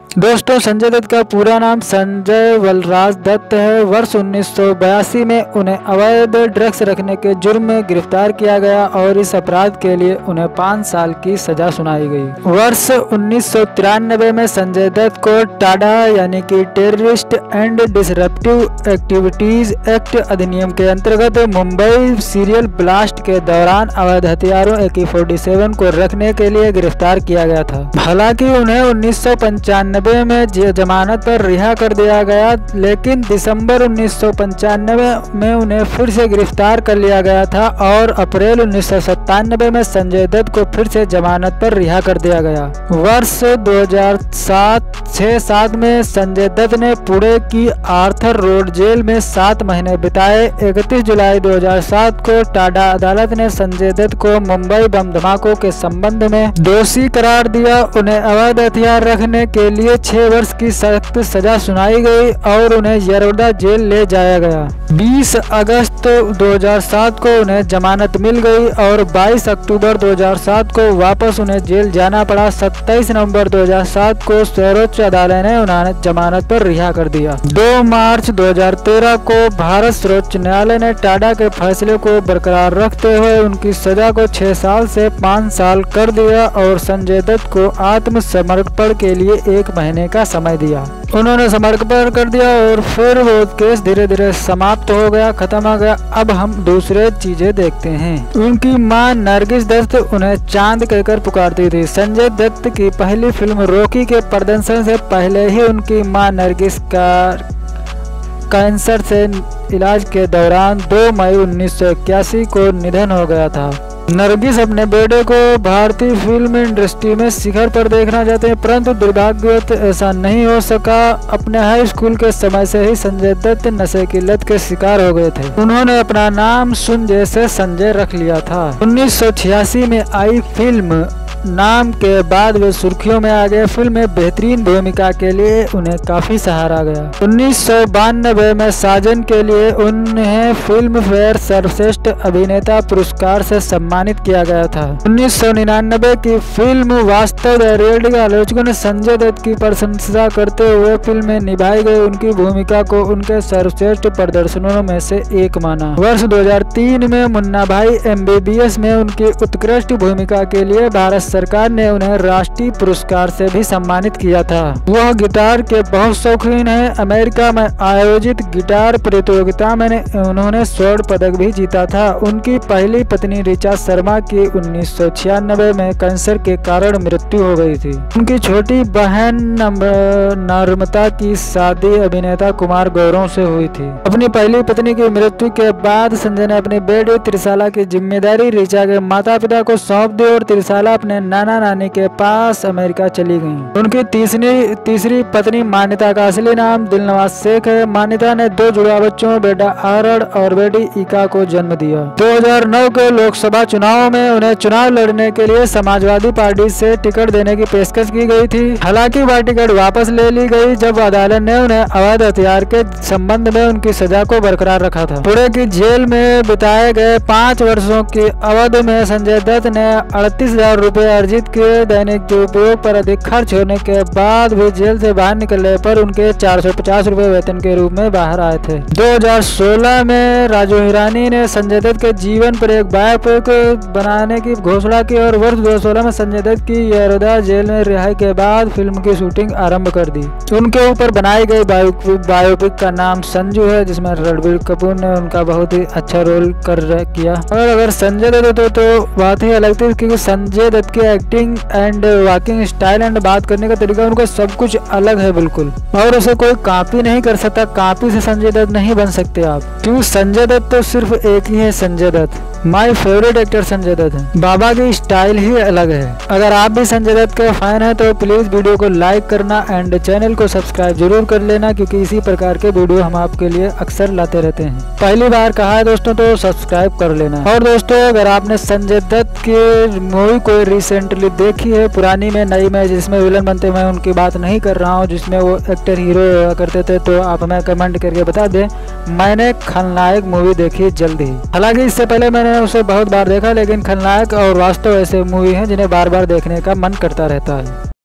दोस्तों, संजय दत्त का पूरा नाम संजय बलराज दत्त है। वर्ष 1982 में उन्हें अवैध ड्रग्स रखने के जुर्म में गिरफ्तार किया गया और इस अपराध के लिए उन्हें 5 साल की सजा सुनाई गई। वर्ष 1993 में संजय दत्त को टाडा यानी कि terrorist and disruptive activities act अधिनियम के अंतर्गत मुंबई सीरियल ब्लास्ट के दौरान अवैध हथियारों AK-47 को रखने के लिए गिरफ्तार किया गया था। हालांकि उन्हें 1995 में जमानत पर रिहा कर दिया गया, लेकिन दिसंबर 1995 में उन्हें फिर से गिरफ्तार कर लिया गया था और अप्रैल 1997 में संजय दत्त को फिर से जमानत पर रिहा कर दिया गया। वर्ष 2007 में संजय दत्त ने पुणे की आर्थर रोड जेल में 7 महीने बिताए। 31 जुलाई 2007 को टाडा अदालत ने संजय दत्त को मुंबई बम धमाकों के संबंध में दोषी करार दिया। उन्हें अवैध हथियार रखने के लिए 6 वर्ष की सख्त सजा सुनाई गई और उन्हें यरौदा जेल ले जाया गया। 20 अगस्त 2007 को उन्हें जमानत मिल गई और 22 अक्टूबर 2007 को वापस उन्हें जेल जाना पड़ा। 27 नवंबर 2007 को सर्वोच्च अदालत ने उन्हें जमानत पर रिहा कर दिया। 2 मार्च 2013 को भारत सर्वोच्च न्यायालय ने टाडा के फैसले को बरकरार रखते हुए उनकी सजा को 6 साल से 5 साल कर दिया और संजय दत्त को आत्मसमर्पण के लिए 1 महीने का समय दिया। उन्होंने समर्पण कर दिया और फिर वो केस धीरे धीरे समाप्त हो गया, खत्म हो गया। अब हम दूसरे चीजें देखते हैं। उनकी मां नरगिस दत्त उन्हें चांद कहकर पुकारती थी। संजय दत्त की पहली फिल्म रॉकी के प्रदर्शन से पहले ही उनकी मां नरगिस का कैंसर से इलाज के दौरान 2 मई 1981 को निधन हो गया था। नरगिस अपने बेटे को भारतीय फिल्म इंडस्ट्री में शिखर पर देखना चाहते हैं, परंतु दुर्भाग्यवश ऐसा नहीं हो सका। अपने हाई स्कूल के समय से ही संजय दत्त नशे की लत के शिकार हो गए थे। उन्होंने अपना नाम सुन जैसे संजय रख लिया था। 1986 में आई फिल्म नाम के बाद वे सुर्खियों में आ गए। फिल्म में बेहतरीन भूमिका के लिए उन्हें काफी सहारा गया। 1992 में साजन के लिए उन्हें फिल्म फेयर सर्वश्रेष्ठ अभिनेता पुरस्कार से सम्मानित किया गया था। 1999 की फिल्म वास्तव द रियलिटी के आलोचकों ने संजय दत्त की प्रशंसा करते हुए फिल्म में निभाई गई उनकी भूमिका को उनके सर्वश्रेष्ठ प्रदर्शनों में से एक माना। वर्ष 2003 में मुन्ना भाई MBBS में उनकी उत्कृष्ट भूमिका के लिए भारत सरकार ने उन्हें राष्ट्रीय पुरस्कार से भी सम्मानित किया था। वह गिटार के बहुत शौकीन हैं। अमेरिका में आयोजित गिटार प्रतियोगिता में उन्होंने स्वर्ण पदक भी जीता था। उनकी पहली पत्नी ऋचा शर्मा की 1996 में कैंसर के कारण मृत्यु हो गई थी। उनकी छोटी बहन नम्रता की शादी अभिनेता कुमार गौरव से हुई थी। अपनी पहली पत्नी की मृत्यु के बाद संजय ने अपनी बेटी त्रिशाला की जिम्मेदारी ऋचा के माता पिता को सौंप दी और त्रिशाला अपने नाना नानी के पास अमेरिका चली गईं। उनकी तीसरी पत्नी मान्यता का असली नाम दिलनवाज शेख है। मान्यता ने 2 जुड़वा बच्चों, बेटा आरड़ और बेटी इका को जन्म दिया। 2009 के लोकसभा चुनाव में उन्हें चुनाव लड़ने के लिए समाजवादी पार्टी से टिकट देने की पेशकश की गई थी। हालांकि वह टिकट वापस ले ली गई जब अदालत ने उन्हें अवैध हथियार के संबंध में उनकी सजा को बरकरार रखा था। पुणे की जेल में बिताए गए 5 वर्षों की अवधि में संजय दत्त ने 38,000 रुपए अर्जित किए। दैनिक उपयोग पर अधिक खर्च होने के बाद भी जेल से बाहर निकलने पर उनके 450 रुपए वेतन के रूप में बाहर आए थे। 2016 में राजू हिरानी ने संजय दत्त के जीवन पर एक बायोपिक बनाने की घोषणा की और वर्ष 2016 में संजय दत्त की यरौदा जेल में रिहाई के बाद फिल्म की शूटिंग आरंभ कर दी। उनके ऊपर बनाई गई बायोपिक का नाम संजू है, जिसमें रणबीर कपूर ने उनका बहुत ही अच्छा रोल किया। और अगर संजय दत्त तो बात ही अलग थी, क्योंकि संजय दत्त की acting and walking style and बात करने का तरीका उनका सब कुछ अलग है बिल्कुल, और उसे कोई कॉपी नहीं कर सकता। कॉपी से संजय दत्त नहीं बन सकते आप, क्योंकि संजय दत्त तो सिर्फ एक ही है, Sanjay Dutt. My favourite actor Sanjay Dutt है। बाबा की स्टाइल ही अलग है। अगर आप भी संजय दत्त के फैन हैं तो प्लीज वीडियो को लाइक करना एंड चैनल को सब्सक्राइब जरूर कर लेना, क्योंकि इसी प्रकार के वीडियो हम आपके लिए अक्सर लाते रहते हैं। पहली बार कहा है दोस्तों तो सब्सक्राइब कर लेना। और दोस्तों, अगर आपने संजय दत्त की मूवी कोई रिसेंटली देखी है, पुरानी में नई में, जिसमें विलन बनते, मैं उनकी बात नहीं कर रहा हूँ, जिसमें वो एक्टर हीरो हुआ करते थे, तो आप हमें कमेंट करके बता दें। मैंने खलनायक मूवी देखी जल्द ही। हालांकि इससे पहले मैंने उसे बहुत बार देखा, लेकिन खलनायक और वास्तव ऐसे मूवी हैं जिन्हें बार बार देखने का मन करता रहता है।